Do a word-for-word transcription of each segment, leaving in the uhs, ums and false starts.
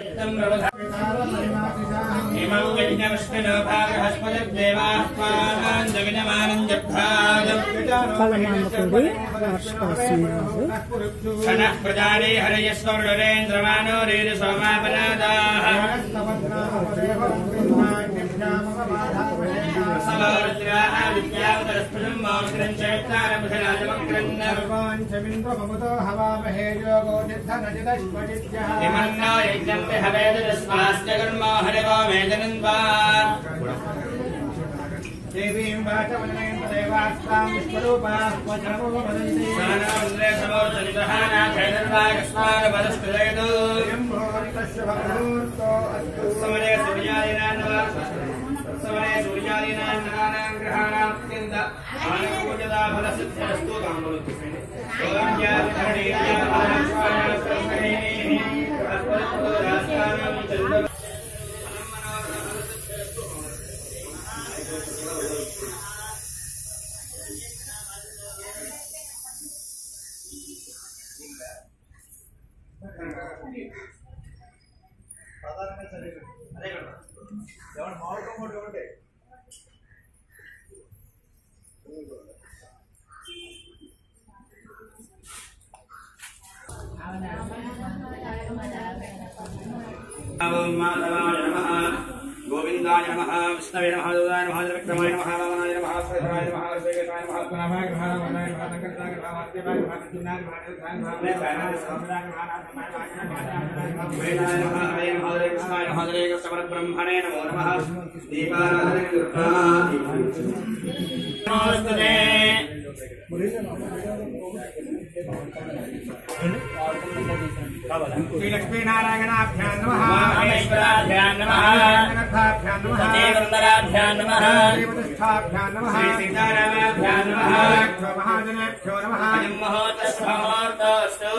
ప్రజారే హరయస్వరుడేంద్రమానో రేరు సోమాపనాదాః సవరుద్రాః విద్యావతరస్పృశం మౌగ్రం చైత్తారముఖరాజమగ్రం నర్వాంచమింద్రమముతో హవామహే యోగో నిర్ధనజిదశ్వజిత్యః ఇమన్నో యజ్ఞం విహవేదస్మాస్య కర్మో హరివో మేదనంవా దేవీం వాచమనయం దేవాస్తాం విశ్వరూపాః వచనమో వదంతి సానోంద్రే సమోర్జనితహానా ఖైదర్వాగస్మాన వదస్కృదయదు యంభోరితస్య భక్తూర్తో అస్తు సమరే సూర్యాదినానవ సమరే సూర్యాదినానానాం గ్రహాణాం అత్యంత ఆనపూజదా ఫలసిద్ధ్యస్తు కామవతు సోమ్యాధరణీయా ఆనస్వాయ సంగరేణి అస్మరత్తు రాస్తానం చంద్ర गोविंदाय नमः विष्णवे नमः देवाय नमः विक्रमाय नमः वामनाय नमः श्रीधराय नमः श्रीकेशाय नमः पुनमाय नमः वामनाय नमः संकटाय नमः वाक्यवाय नमः चिन्नाय नमः ध्यान नमः बैनाय समराय नमः वेदाय नमः हरे नमः हरे कृष्णाय नमः हरे कृष्ण ब्रह्मणे नमो नमः दीपाराधने नमस्ते श्री लक्ष्मी नारायणाभ्यां नमः महेश्वराभ्यां नमः जगन्नाथाभ्यां नमः देववन्दनाभ्यां नमः श्रीवतिष्ठाभ्यां नमः श्री सीतारामाभ्यां नमः महाजनेभ्यो नमः अयं मुहूर्तस्तु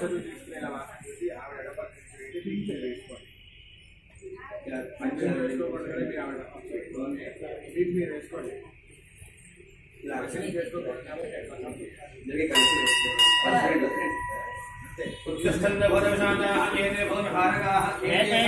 उत्तिष्ठन्त भवदविशाचाः केन्द्रे भवनभारकाः केन्द्रे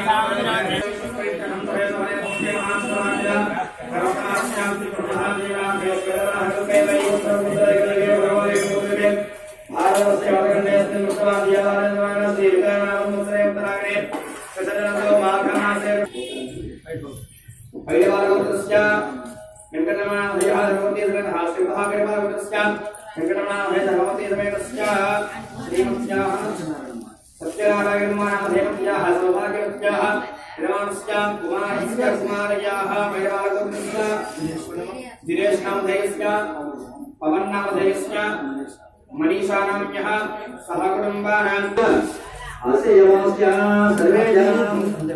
सत्यनारायणमानदेवत्याः सौभाग्यवत्याः विरामस्यां कुमारस्य कुमारयाः मैरागस्य दिनेशनामधेयस्य पवननामधेयस्य मनीषानाम्यः सहकुटुम्बानां आसेयवस्य सर्वे जनाः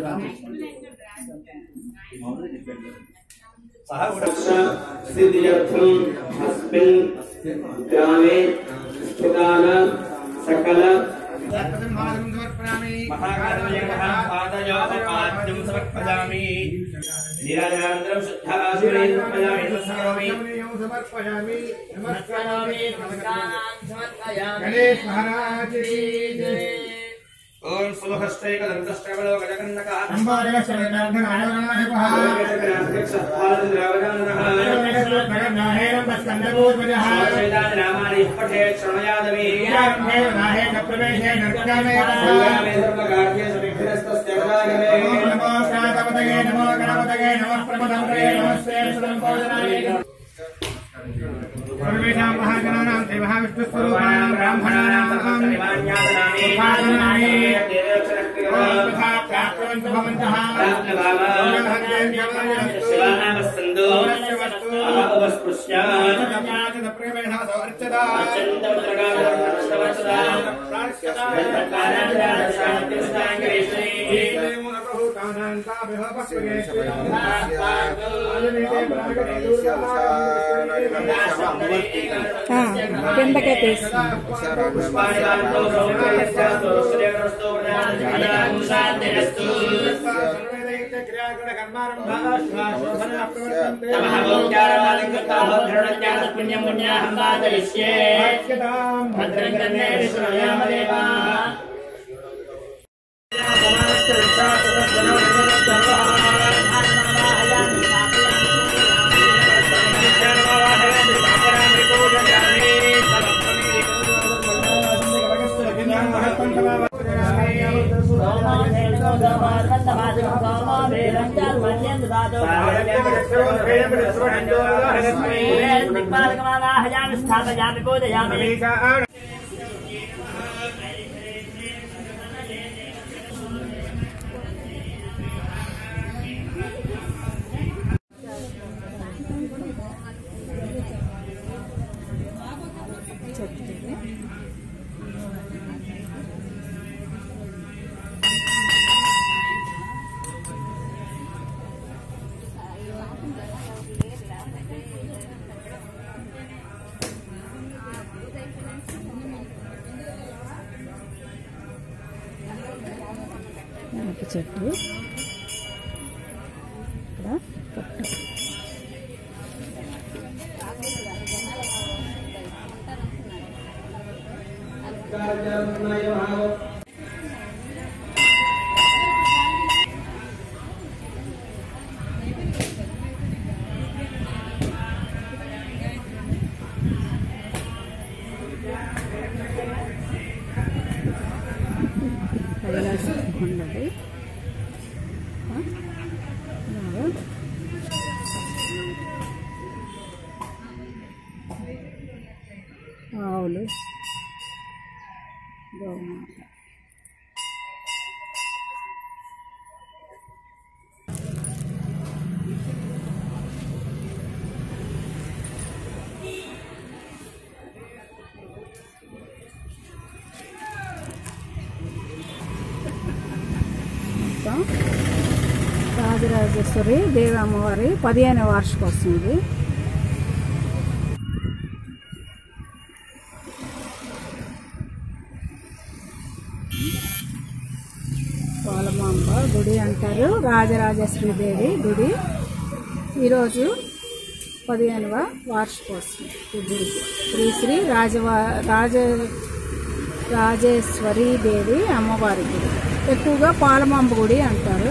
सहकुटुम्बस्य सिद्ध्यर्थम् अस्मिन् ग्रामे स्थिताः सकल महाकार्यः पादयोः पाद्यं समर्पयामि निराजनानन्तरं शुद्धाशुरेण समर्पयामि समर्पयामि नमस्कारामि नमस्कारान् समर्पयामि गणेश महाराज की जय ओम सुलभश्चैकदन्तश्चैवलो गजकन्नकः अंबारगश्चैकदन्तनारायणः सत्फलद्रावणः नगरनाहेरं स्कन्दभूतवजः वेदानामानि पठेत् शृणुयादवि यामे नाहे प्रवेशे नर्तकामे संगामे सर्वकार्ये सविघ्नस्तस्य वदागमे नमो सातपतये नमो गणपतये नमः प्रमदमये नमस्ते सुरंपोदनाय सर्वेषां महाजनानां देवः विष्णुस्वरूपाणां ब्राह्मणानां सर्वं उपासनानि प्राप्तवन्तः भवन्तः शिवानामस्सन्दो अवस्पृश्यात् प्रेमेण अर्चता కిందకే తీసి పుణ్యం स्थापयामि पूजयामि చెట్టు ఉన్నది ఆవులు గోమాత రాజరాజేశ్వరి దేవి అమ్మవారి పదిహేను వార్షికోత్సవం ఇది. పోలమాంబ గుడి అంటారు, రాజరాజేశ్వరి దేవి గుడి. ఈరోజు పదిహేనవ వార్షికోత్సవం ఈ గుడికి. శ్రీ శ్రీ రాజవా రాజ రాజేశ్వరి దేవి అమ్మవారి గుడి. ఎక్కువగా పాలమాంబ గుడి అంటారు.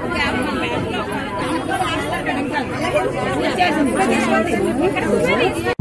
అంటే